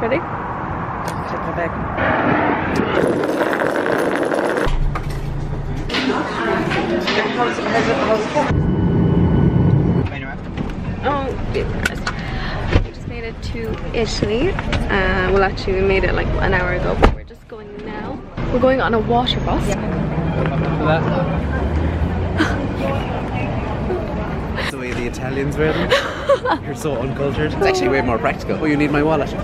Ready? Check my bag. How's it? Oh, we just made it to Italy. Well, actually, we made it like an hour ago, but we're just going now. We're going on a water bus. That's the way the Italians wear them. You're so uncultured. It's actually way more practical. Oh, you need my wallet.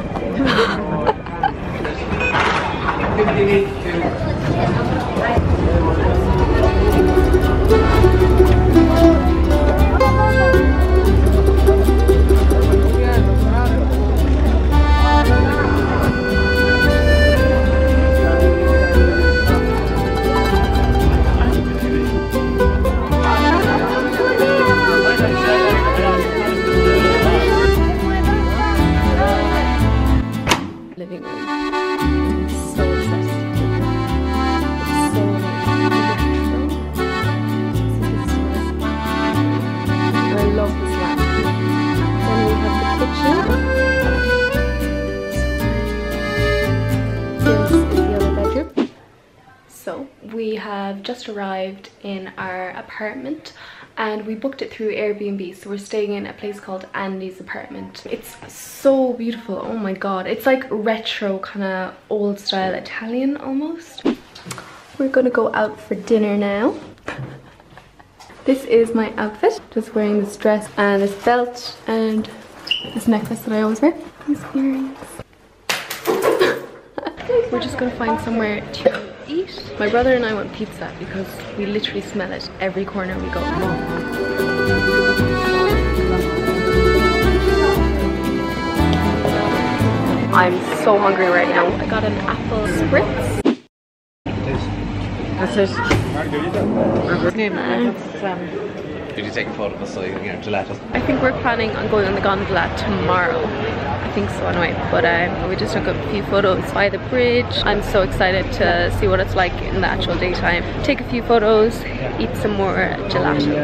Living room. So obsessed. It's so natural. I love this lamp. Then we have the kitchen. This is the other bedroom. So we have just arrived in our apartment. And we booked it through Airbnb, so we're staying in a place called Andy's apartment. It's so beautiful, oh my god. It's like retro, kind of old style Italian almost. We're gonna go out for dinner now. This is my outfit. Just wearing this dress and this belt and this necklace that I always wear. These earrings. We're just gonna find somewhere to eat. My brother and I want pizza because we literally smell it every corner we go. I'm so hungry right now. I got an apple spritz. That's it. Did you take a photo of us so you can get gelato? I think we're planning on going on the gondola tomorrow. I think so anyway, but we just took a few photos by the bridge. I'm so excited to see what it's like in the actual daytime. Take a few photos, eat some more gelato.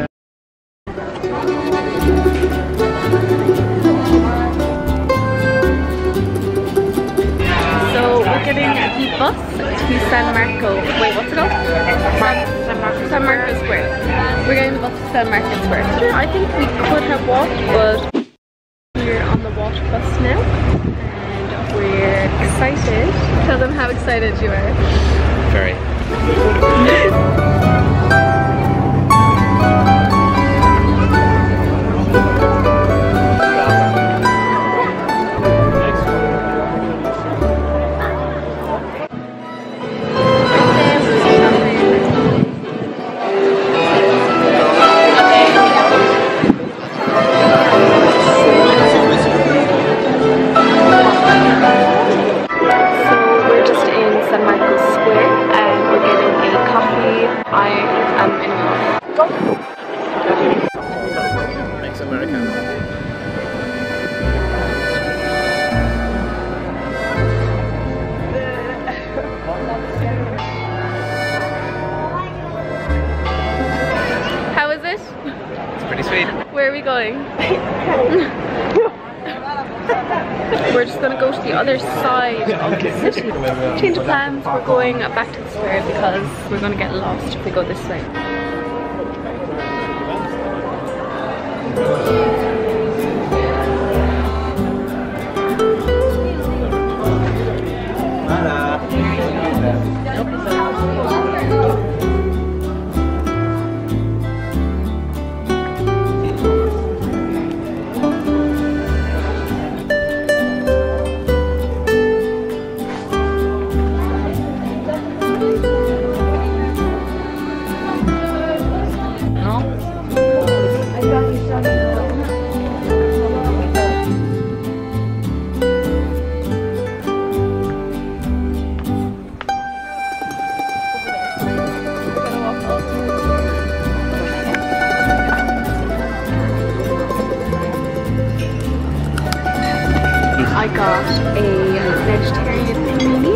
So we're getting the bus to San Marco. Wait, what's it called? San Marco Square. We're getting the bus to San Marco Square. I think we could have walked, but we're on the water bus now. And we're excited. Tell them how excited you are. Very. How is it? It's pretty sweet. Where are we going? We're just gonna go to the other side of the city. Change of plans, we're going back to the square because we're gonna get lost if we go this way. I got a vegetarian panini.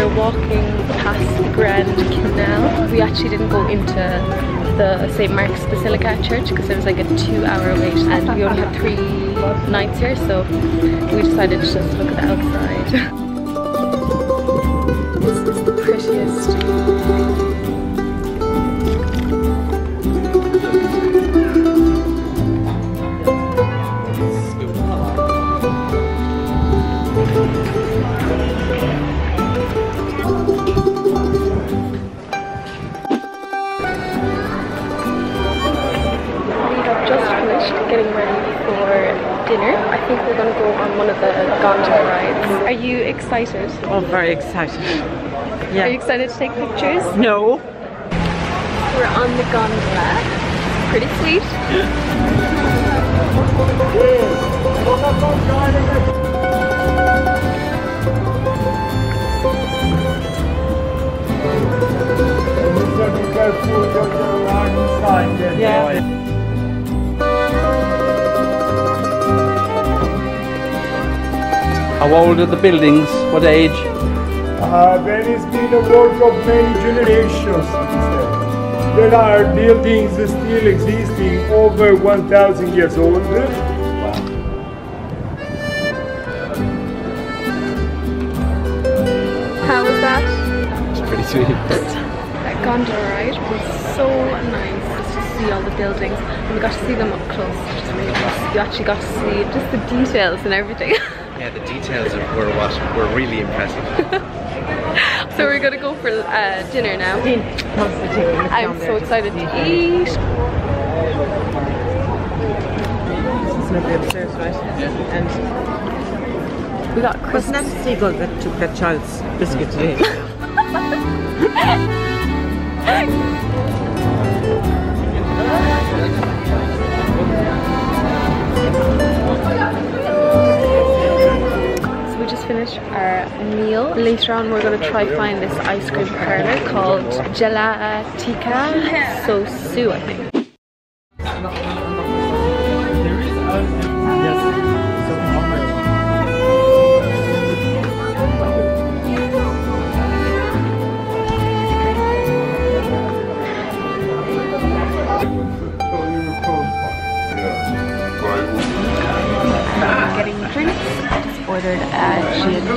we're walking past the Grand Canal. We actually didn't go into the St. Mark's Basilica Church because it was like a 2-hour wait, and we only had 3 nights here, so we decided to just look at the outside. This is the prettiest. Getting ready for dinner. I think we're going to go on one of the gondola rides. Are you excited? Oh, very excited. Yeah. Are you excited to take pictures? No. We're on the gondola. Pretty sweet. Yeah. How old are the buildings? What age? Venice been a work of many generations. There are buildings still existing over 1,000 years old. How was that? It's pretty sweet. That gondola ride was so nice just to see all the buildings, and we got to see them up close, which is really nice. You actually got to see just the details and everything. Yeah, the details were what were really impressive. So we're gonna go for dinner now. I'm so excited to eat. This is maybe upstairs, right? Yeah. And We got crisps. wasn't that seagull that took that child's biscuit today? Finish our meal. Later on we're going to try find this ice cream parlor called Gelatica So Sue, I think. Getting drinks. Ordered a G&T.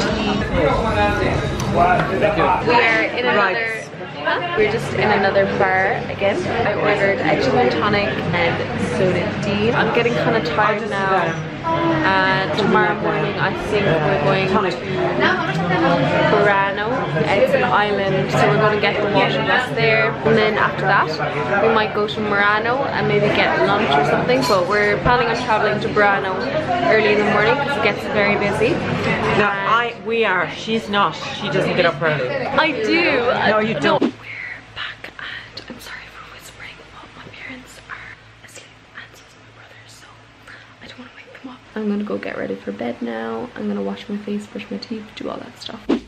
We are in another. We're just in another bar again. I ordered a gin and tonic and so did Dean. I'm getting kind of tired now. Tomorrow morning I think we're going to Burano. It's an island, so we're going to get the water bus there. And then after that, we might go to Murano and maybe get lunch or something. But we're planning on traveling to Burano early in the morning because it gets very busy. No, we are. She's not. She doesn't get up early. I do. No, you don't. We're back and I'm sorry for whispering, but my parents are asleep and so is my brother, so I don't want to wake them up. I'm gonna go get ready for bed now. I'm gonna wash my face, brush my teeth, do all that stuff.